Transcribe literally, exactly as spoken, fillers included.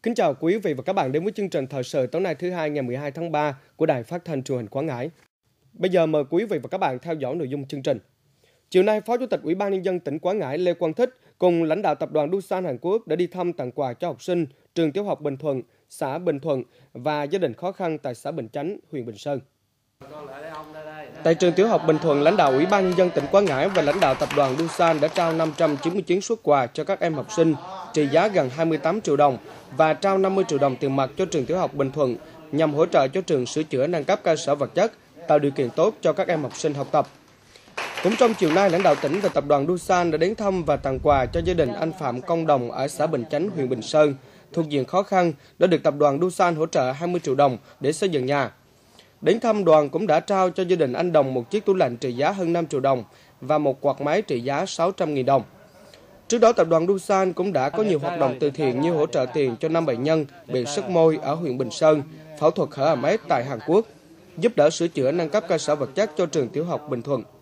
Kính chào quý vị và các bạn đến với chương trình thời sự tối nay thứ hai ngày mười hai tháng ba của Đài Phát thanh Truyền hình Quảng Ngãi. Bây giờ mời quý vị và các bạn theo dõi nội dung chương trình. Chiều nay, Phó Chủ tịch Ủy ban Nhân dân tỉnh Quảng Ngãi Lê Quang Thích cùng lãnh đạo tập đoàn Doosan Hàn Quốc đã đi thăm tặng quà cho học sinh trường tiểu học Bình Thuận, xã Bình Thuận và gia đình khó khăn tại xã Bình Chánh, huyện Bình Sơn. Tại trường tiểu học Bình Thuận, lãnh đạo Ủy ban Nhân dân tỉnh Quảng Ngãi và lãnh đạo tập đoàn Doosan đã trao năm trăm chín mươi chín suất quà cho các em học sinh trị giá gần hai mươi tám triệu đồng và trao năm mươi triệu đồng tiền mặt cho trường tiểu học Bình Thuận nhằm hỗ trợ cho trường sửa chữa nâng cấp cơ sở vật chất, tạo điều kiện tốt cho các em học sinh học tập. Cũng trong chiều nay, lãnh đạo tỉnh và tập đoàn Doosan đã đến thăm và tặng quà cho gia đình anh Phạm Công Đồng ở xã Bình Chánh, huyện Bình Sơn, thuộc diện khó khăn, đã được tập đoàn Doosan hỗ trợ hai mươi triệu đồng để xây dựng nhà. Đến thăm, đoàn cũng đã trao cho gia đình anh Đồng một chiếc tủ lạnh trị giá hơn năm triệu đồng và một quạt máy trị giá sáu trăm nghìn đồng. Trước đó, tập đoàn Doosan cũng đã có nhiều hoạt động từ thiện như hỗ trợ tiền cho năm bệnh nhân bị sứt môi ở huyện Bình Sơn, phẫu thuật hở hàm ếch tại Hàn Quốc, giúp đỡ sửa chữa nâng cấp cơ sở vật chất cho trường tiểu học Bình Thuận.